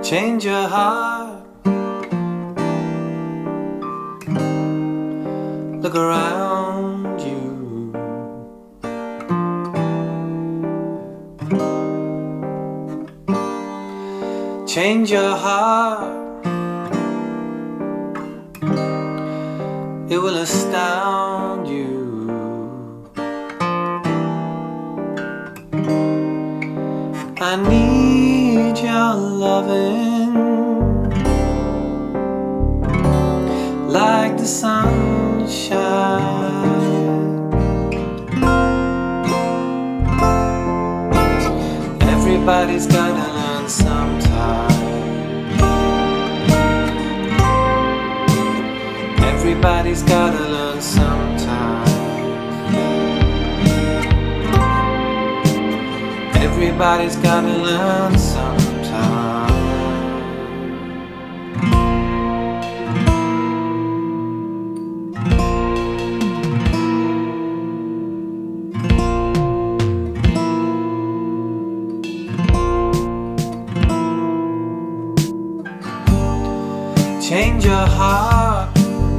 Change your heart. Look around you. Change your heart. It will astound you. I need your loving like the sunshine. Everybody's gotta learn sometime. Everybody's gotta learn sometime. Everybody's gotta learn sometime. Change your heart.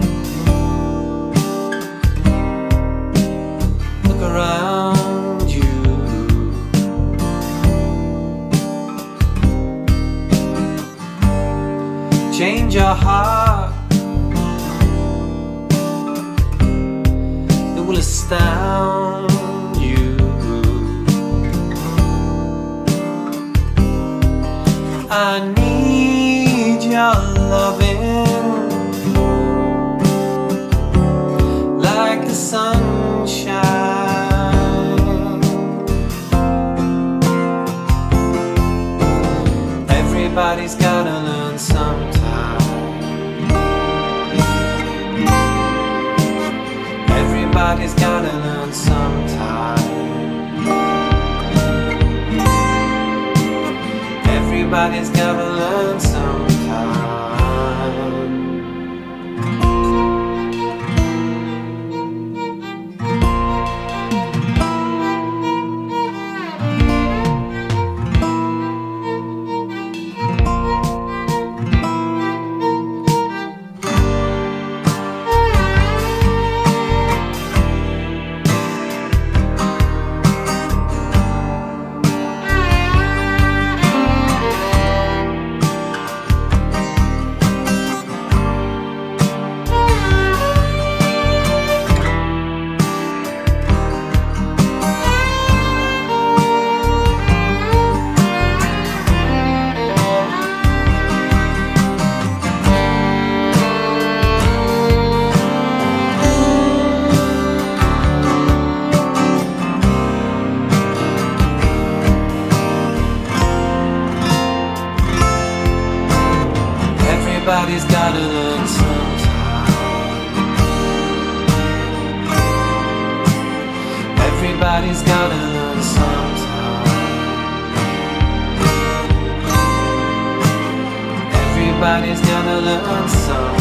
Look around you. Change your heart. It will astound you. I need your loving like the sunshine. Everybody's gotta learn sometime. Everybody's gotta learn sometime. Everybody's gotta learn sometime. Everybody's gotta learn sometime. Everybody's gotta learn sometime. Everybody's gotta learn sometime.